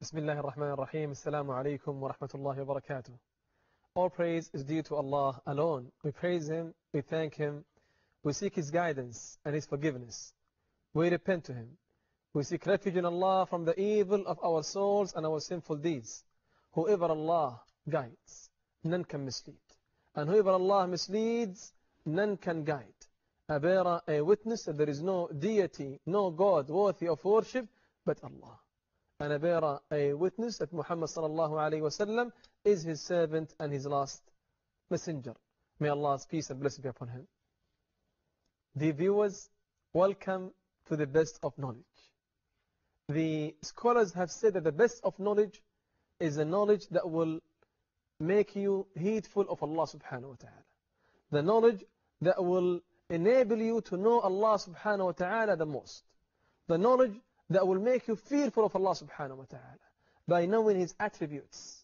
Bismillah ar-Rahman ar-Rahim. Assalamu alaikum wa rahmatullahi wa barakatuh. All praise is due to Allah alone. We praise Him, we thank Him, we seek His guidance and His forgiveness. We repent to Him. We seek refuge in Allah from the evil of our souls and our sinful deeds. Whoever Allah guides, none can mislead. And whoever Allah misleads, none can guide. I bear a witness that there is no deity, no God worthy of worship but Allah. And I bear a witness that Muhammad sallallahu alayhi wa sallam is his servant and his last messenger. May Allah's peace and blessing be upon him. Dear viewers, welcome to the best of knowledge. The scholars have said that the best of knowledge is a knowledge that will make you heedful of Allah subhanahu wa ta'ala. The knowledge that will enable you to know Allah subhanahu wa ta'ala the most. The knowledge that will make you fearful of Allah subhanahu wa ta'ala by knowing His attributes.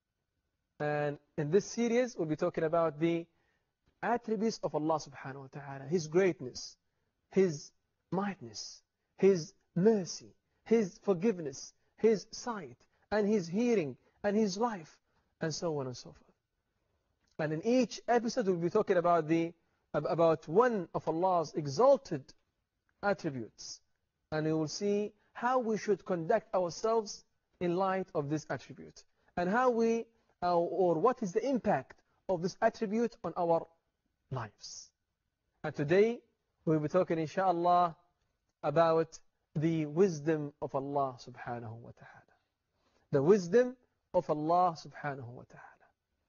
And in this series we'll be talking about the attributes of Allah subhanahu wa ta'ala, His greatness, His mightiness, His mercy, His forgiveness, His sight, and His hearing, and His life, and so on and so forth. And in each episode we'll be talking about one of Allah's exalted attributes. And we will see how we should conduct ourselves in light of this attribute. And how or what is the impact of this attribute on our lives. And today we will be talking inshallah about the wisdom of Allah subhanahu wa ta'ala. The wisdom of Allah subhanahu wa ta'ala.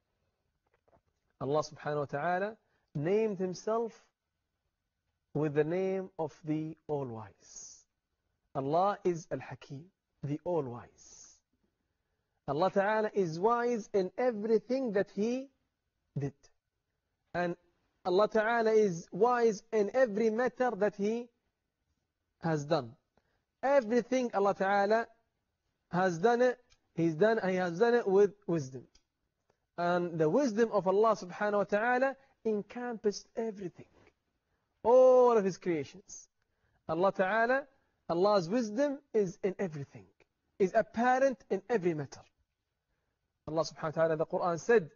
Allah subhanahu wa ta'ala named Himself with the name of the All-Wise. Allah is Al-Hakim, the All-Wise. Allah Ta'ala is wise in everything that He did. And Allah Ta'ala is wise in every matter that He has done. Everything Allah Ta'ala has done it, He has done it with wisdom. And the wisdom of Allah Subhanahu wa Ta'ala encompassed everything. All of His creations. Allah Ta'ala, Allah's wisdom is in everything, is apparent in every matter. Allah subhanahu wa ta'ala in the Quran said,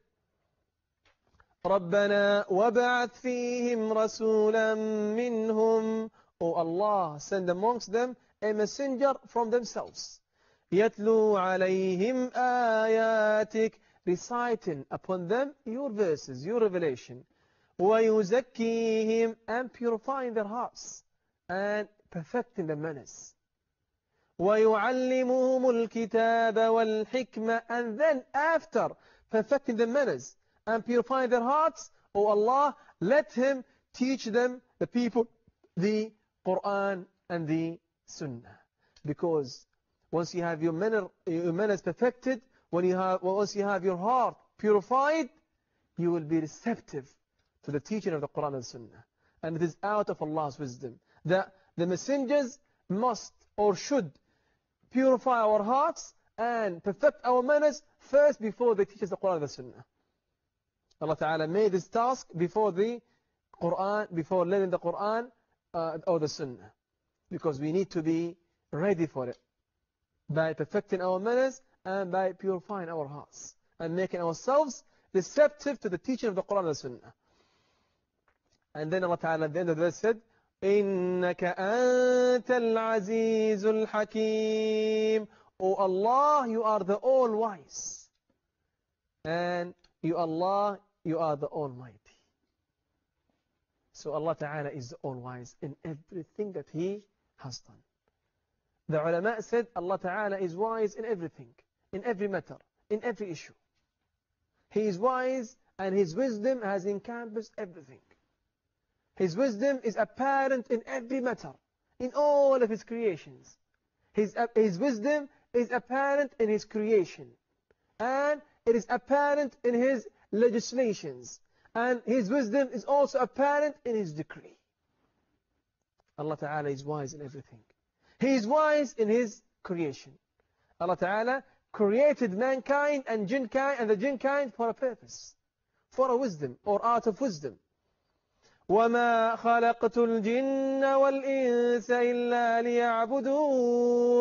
رَبَّنَا وَبَعَثْ فِيهِمْ رَسُولًا مِّنْهُمْ. O Allah, send amongst them a messenger from themselves. يَتْلُو عَلَيْهِمْ آيَاتِكَ, reciting upon them your verses, your revelation. وَيُزَكِّيهِمْ, and purifying their hearts. And perfecting the manners. وَيُعَلِّمُهُمُ الْكِتَابَ وَالْحِكْمَةَ, and then after perfecting the manners and purifying their hearts, O Allah, let Him teach them, the people, the Quran and the Sunnah. Because once you have your manners perfected, once you have your heart purified, you will be receptive to the teaching of the Quran and Sunnah. And it is out of Allah's wisdom that the messengers must or should purify our hearts and perfect our manners first before they teach us the Quran and the Sunnah. Allah Ta'ala made this task before the Quran, before learning the Quran or the Sunnah. Because we need to be ready for it. By perfecting our manners and by purifying our hearts. And making ourselves receptive to the teaching of the Quran and the Sunnah. And then Allah Ta'ala at the end of the verse said, إِنَّكَ أَنْتَ الْعَزِيزُ الْحَكِيمُ. O Allah, you are the all-wise. And you Allah, you are the almighty. So Allah Ta'ala is the all-wise in everything that He has done. The ulama said Allah Ta'ala is wise in everything, in every matter, in every issue. He is wise and His wisdom has encompassed everything. His wisdom is apparent in every matter, in all of His creations. His wisdom is apparent in His creation. And it is apparent in His legislations. And His wisdom is also apparent in His decree. Allah Ta'ala is wise in everything. He is wise in His creation. Allah Ta'ala created mankind and the jinn kind for a purpose, for a wisdom or art of wisdom. وَمَا خَلَقْتُ الْجِنَّ وَالْإِنسَ إِلَّا لِيَعْبُدُونَ.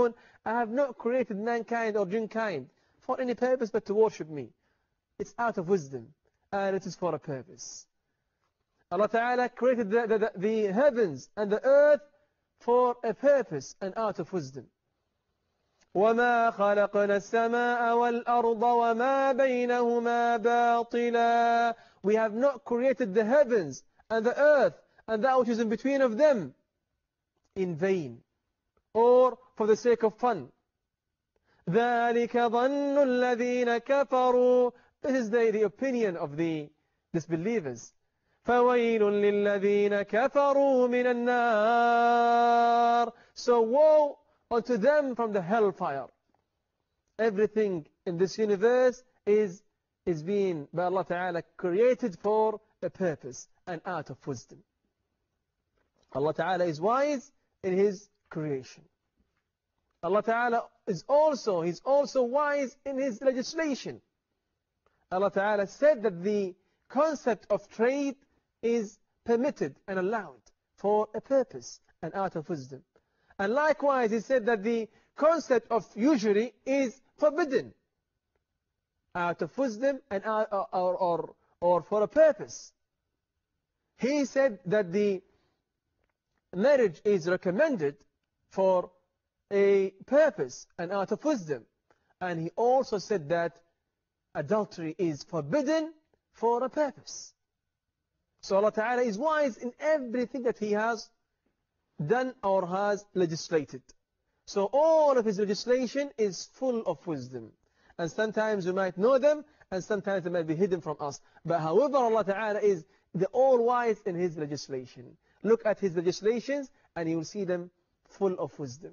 I have not created mankind or jinkind for any purpose but to worship me. It's out of wisdom, and it is for a purpose. Allah Ta'ala created the heavens and the earth for a purpose and out of wisdom. وَمَا خَلَقْنَا السَّمَاءَ وَالْأَرْضَ وَمَا بَيْنَهُمَا بَاطِلًا. We have not created the heavens and the earth and that which is in between of them in vain or for the sake of fun. ذَلِكَ ظَنُّ الَّذِينَ كَفَرُوا. This is the opinion of the disbelievers. فَوَيْلٌ لِلَّذِينَ كَفَرُوا مِنَ النَّارِ. So woe unto them from the hellfire. Everything in this universe is being by Allah Ta'ala created for a purpose and out of wisdom. Allah Ta'ala is wise in His creation. Allah Ta'ala is also wise in His legislation. Allah Ta'ala said that the concept of trade is permitted and allowed for a purpose and out of wisdom. And likewise, He said that the concept of usury is forbidden out of wisdom and or for a purpose. He said that the marriage is recommended for a purpose and out of wisdom. And He also said that adultery is forbidden for a purpose. So Allah Ta'ala is wise in everything that He has done or has legislated. So all of His legislation is full of wisdom. And sometimes we might know them, and sometimes they might be hidden from us. But however, Allah Ta'ala is the all-wise in His legislation. Look at His legislations, and you will see them full of wisdom.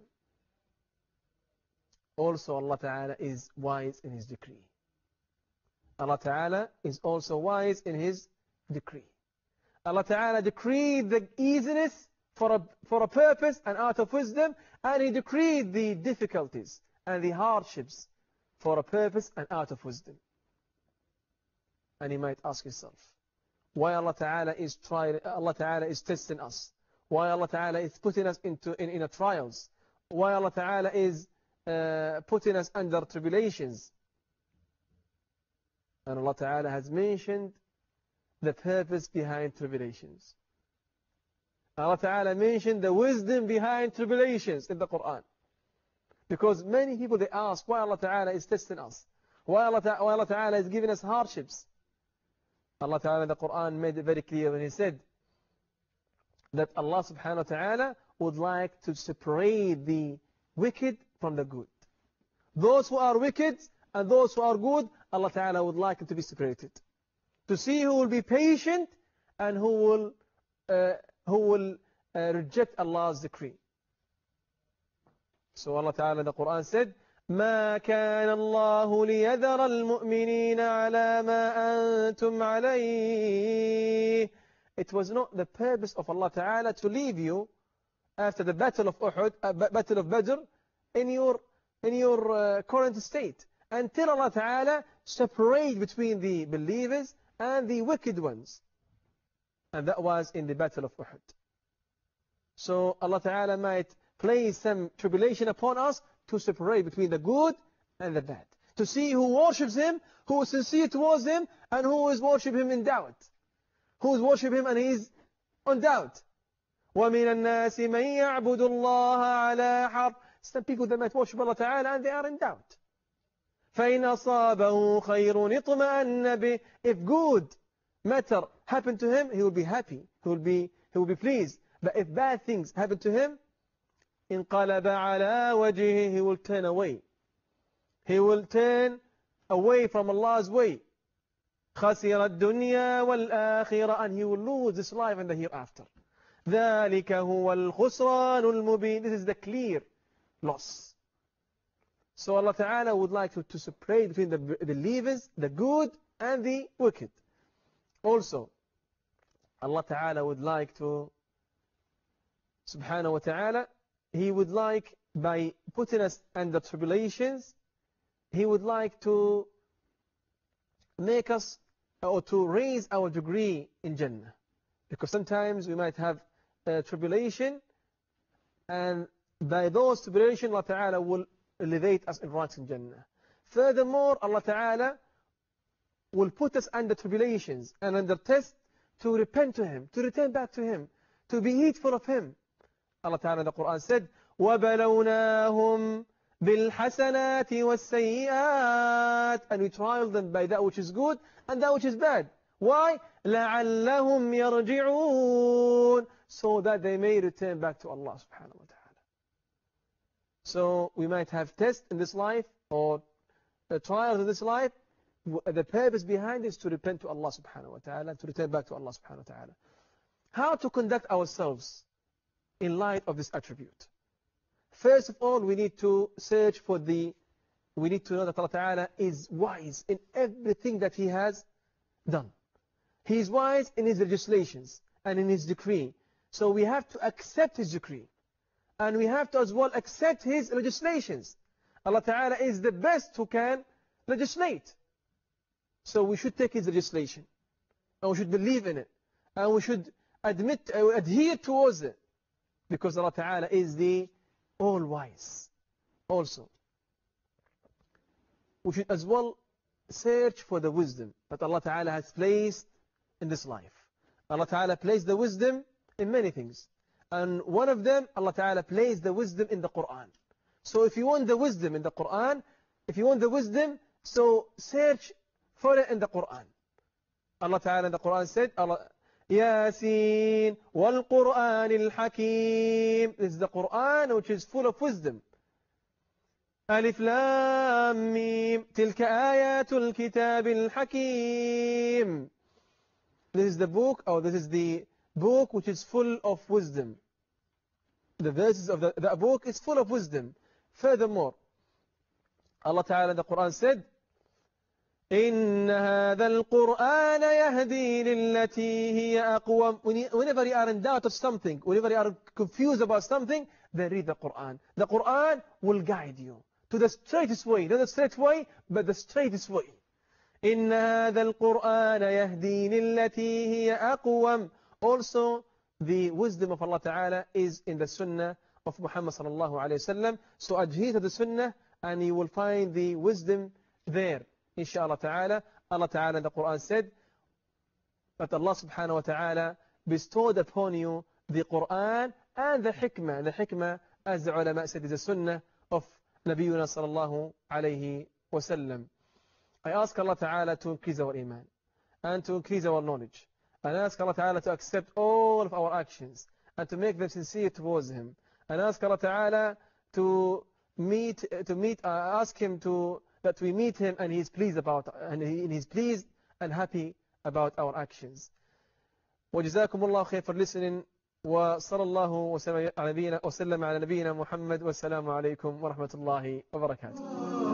Also, Allah Ta'ala is wise in His decree. Allah Ta'ala is also wise in His decree. Allah Ta'ala decreed the easiness for a purpose and out of wisdom, and He decreed the difficulties and the hardships for a purpose and out of wisdom. And you might ask yourself, why Allah Ta'ala is testing us? Why Allah Ta'ala is putting us in a trials? Why Allah Ta'ala is putting us under tribulations? And Allah Ta'ala has mentioned the purpose behind tribulations. Allah Ta'ala mentioned the wisdom behind tribulations in the Quran. Because many people, they ask why Allah Ta'ala is testing us. Why Allah Ta'ala is giving us hardships. Allah Ta'ala in the Quran made it very clear when He said that Allah Subhanahu wa Ta'ala would like to separate the wicked from the good. Those who are wicked and those who are good, Allah Ta'ala would like them to be separated. To see who will be patient and who will reject Allah's decree. So Allah Ta'ala in the Quran said, ما كان الله ليذر المؤمنين على ما أنتم عليه. It was not the purpose of Allah Ta'ala to leave you after the battle of Uhud, battle of Badr, in your current state, until Allah Ta'ala separate between the believers and the wicked ones. And that was in the battle of Uhud. So Allah Ta'ala might place some tribulation upon us to separate between the good and the bad. To see who worships Him, who is sincere towards Him, and who is worship Him in doubt. Who is worship Him and He is on doubt. وَمِنَ النَّاسِ مَنْ يَعْبُدُ اللَّهَ عَلَى حَرْفٍ. Some people that might worship Allah Ta'ala and they are in doubt. فَإِنْ أَصَابَهُ خَيْرٌ اطْمَأَنَّ بِهِ. If good matter happen to him, he will be happy. He will be pleased. But if bad things happen to him, انقلب على وجهه, he will turn away. He will turn away from Allah's way. خسر الدنيا والآخرة, and he will lose this life and the hereafter. ذلك هو الخسران المبين. This is the clear loss. So Allah Ta'ala would like to separate between the believers, the good and the wicked. Also, Allah Ta'ala would like to, subhanahu wa ta'ala, He would like, by putting us under tribulations, He would like to make us, or to raise our degree in Jannah. Because sometimes we might have tribulation, and by those tribulation, Allah Ta'ala will elevate us and ranks in Jannah. Furthermore, Allah Ta'ala will put us under tribulations and under test to repent to Him, to return back to Him, to be heedful of Him. Allah Ta'ala in the Quran said, وَبَلَوْنَاهُمْ بِالْحَسَنَاتِ وَالسَّيِّئَاتِ, and we trial them by that which is good and that which is bad. Why? لَعَلَّهُمْ يَرْجِعُونَ, so that they may return back to Allah subhanahu wa ta'ala. So we might have tests in this life or trials in this life. The purpose behind it is to repent to Allah subhanahu wa ta'ala, to return back to Allah subhanahu wa ta'ala. How to conduct ourselves in light of this attribute? First of all, we need to search for we need to know that Allah Ta'ala is wise in everything that He has done. He is wise in His legislations and in His decree. So we have to accept His decree. And we have to as well accept His legislations. Allah Ta'ala is the best who can legislate. So we should take His legislation. And we should believe in it. And we should adhere towards it. Because Allah Ta'ala is the all-wise. Also, we should as well search for the wisdom that Allah Ta'ala has placed in this life. Allah Ta'ala placed the wisdom in many things. And one of them, Allah Ta'ala placed the wisdom in the Quran. So if you want the wisdom in the Quran, if you want the wisdom, so search for it in the Quran. Allah Ta'ala in the Quran said, Yasin wal Quran al-Hakim. This is the Quran which is full of wisdom. Alif Lam Mim. Tilka ayatul kitab al-Hakim. This is the book, or this is the book which is full of wisdom. The verses of the book is full of wisdom. Furthermore, Allah Ta'ala in the Quran said, إِنَّ هَذَا الْقُرْآنَ يَهْدِي لِلَّتِي هِيَ أَقْوَمُ. Whenever you are in doubt of something, whenever you are confused about something, then read the Quran. The Quran will guide you to the straightest way. Not the straight way, but the straightest way. إِنَّ هَذَا الْقُرْآنَ يَهْدِي لِلَّتِي هِيَ أَقْوَمُ. Also, the wisdom of Allah Ta'ala is in the Sunnah of Muhammad sallallahu alayhi wa sallam. So adhere to the Sunnah and you will find the wisdom there. Inshallah Ta'ala. Allah Ta'ala in the Quran said that Allah subhanahu wa ta'ala bestowed upon you the Quran and the hikmah. The hikmah, as the ulama said, is the Sunnah of Nabiyyuna sallallahu alayhi wa sallam. I ask Allah Ta'ala to increase our iman and to increase our knowledge. And ask Allah Ta'ala to accept all of our actions and to make them sincere towards Him. And ask Allah Ta'ala to ask Him that we meet Him and He is pleased pleased and happy about our actions. وجزاكم الله خير for listening. وصلى الله وسلم على نبينا محمد والسلام عليكم ورحمة الله وبركاته.